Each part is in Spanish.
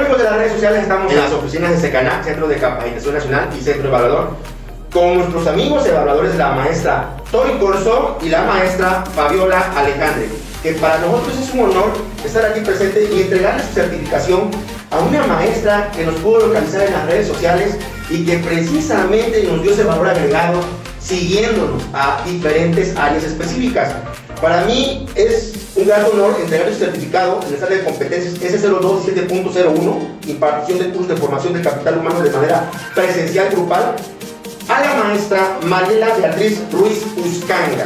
amigos de las redes sociales, estamos en las oficinas de Secanat, Centro de Capacitación Nacional y Centro Evaluador, con nuestros amigos evaluadores, la maestra Tori Corso y la maestra Fabiola Alejandre, que para nosotros es un honor estar aquí presente y entregarles su certificación a una maestra que nos pudo localizar en las redes sociales y que precisamente nos dio ese valor agregado siguiéndonos a diferentes áreas específicas. Para mí es un gran honor entregar su certificado en el área de competencias S0217.01, impartición de cursos de formación de capital humano de manera presencial grupal, a la maestra Mariela Beatriz Ruiz Uscanga.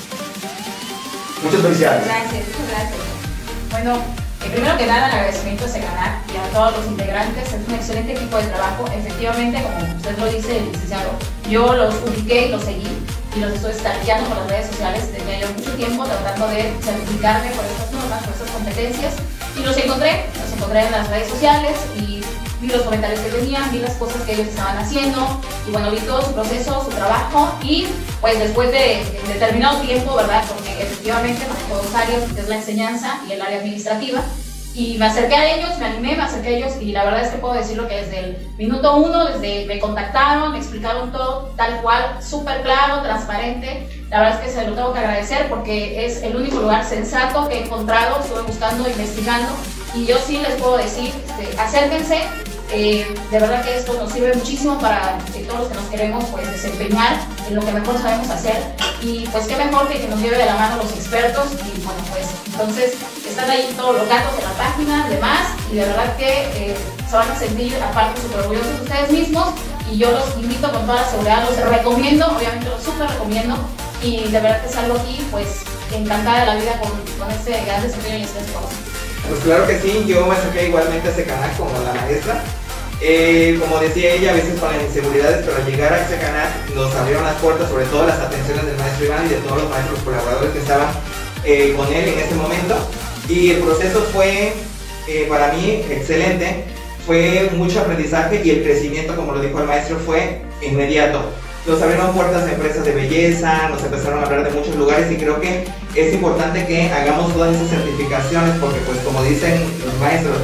Muchas felicidades. Gracias, muchas gracias. Bueno, primero que nada, el agradecimiento a Secanat y a todos los integrantes. Es un excelente equipo de trabajo. Efectivamente, como usted lo dice, licenciado, yo los ubiqué y los seguí y los estoy stalkeando por las redes sociales desde ya mucho tiempo, tratando de certificarme por estas normas, por estas competencias, y los encontré en las redes sociales y vi los comentarios que tenían, vi las cosas que ellos estaban haciendo y bueno, vi todo su proceso, su trabajo y pues después de determinado tiempo, ¿verdad? Porque efectivamente manejo dos áreas, que es la enseñanza y el área administrativa, y me acerqué a ellos, me animé, me acerqué a ellos y la verdad es que puedo decirlo que desde el minuto uno, desde me contactaron, me explicaron todo tal cual, súper claro, transparente. La verdad es que se lo tengo que agradecer porque es el único lugar sensato que he encontrado, estuve buscando, investigando y yo sí les puedo decir, acérquense. De verdad que esto nos sirve muchísimo para todos los que nos queremos pues desempeñar en lo que mejor sabemos hacer y pues qué mejor que nos lleve de la mano los expertos y bueno pues entonces están ahí todos los datos en la página, demás y de verdad que se van a sentir aparte súper orgullosos de ustedes mismos y yo los invito con toda la seguridad, los recomiendo, obviamente los súper recomiendo y de verdad que salgo aquí pues encantada de la vida con este gran desempeño y este esfuerzo. Pues claro que sí, yo me acerqué igualmente a Secanat como la maestra. Como decía ella, a veces con las inseguridades, pero al llegar a Secanat nos abrieron las puertas, sobre todo las atenciones del maestro Iván y de todos los maestros colaboradores que estaban con él en ese momento. Y el proceso fue para mí excelente, fue mucho aprendizaje y el crecimiento, como lo dijo el maestro, fue inmediato. Nos abrieron puertas a empresas de belleza, nos empezaron a hablar de muchos lugares y creo que es importante que hagamos todas esas certificaciones porque pues como dicen los maestros,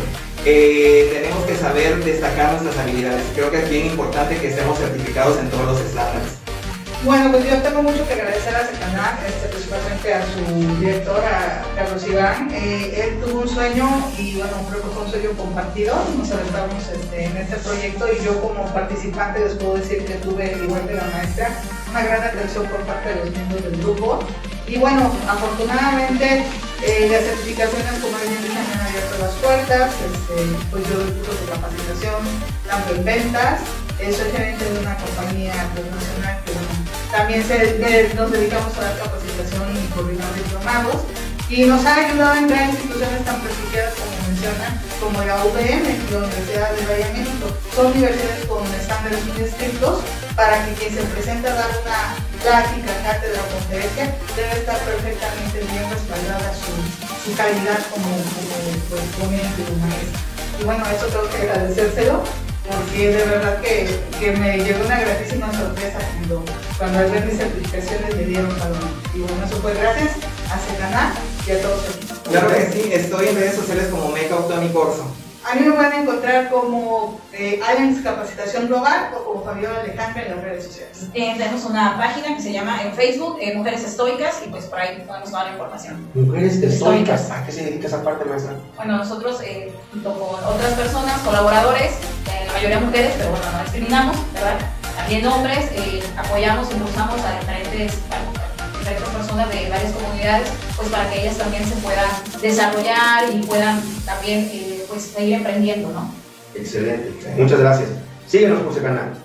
tenemos que saber destacar nuestras habilidades. Creo que es bien importante que estemos certificados en todos los estándares. Bueno, pues yo tengo mucho que agradecer a Secanat, principalmente a su director, a Carlos Iván. Él tuvo un sueño y bueno, creo que fue un sueño compartido. Nos aventamos en este proyecto y yo como participante les puedo decir que tuve, igual que la maestra, una gran atención por parte de los miembros del grupo. Y bueno, afortunadamente las certificaciones, como bien dicen, me han abierto las puertas. Pues yo doy cursos de capacitación, tanto en ventas. Soy gerente de una compañía internacional que bueno, también nos dedicamos a dar capacitación y coordinar diplomados y nos ha ayudado a entrar en instituciones tan prestigiosas como mencionan, como la UVM, la Universidad de Valle de México. Son universidades con estándares muy estrictos para que quien se presente a dar una plática, cátedra o conferencia debe estar perfectamente bien respaldada su calidad como pues, ponente o maestro. Y bueno, eso tengo que agradecérselo porque de verdad que me llegó una gratísima sorpresa cuando al ver mis certificaciones me dieron valor. Y bueno, eso fue gracias a Secanat y a todos ellos. Claro que sí, estoy en redes sociales como Makeup Tony Corso. A mí me van a encontrar como Allianz Capacitación Global o como Fabiola Alejandre en las redes sociales. Tenemos una página que se llama en Facebook Mujeres Estoicas y pues por ahí podemos toda la información. Mujeres Estoicas, ¿a qué se dedica esa parte, maestra? Bueno, nosotros junto con otras personas, colaboradores, la mayoría mujeres, pero bueno, no discriminamos, ¿verdad? También hombres, apoyamos, impulsamos a diferentes personas de varias comunidades, pues para que ellas también se puedan desarrollar y puedan también pues seguir emprendiendo, ¿no? Excelente, muchas gracias. Síguenos por ese canal.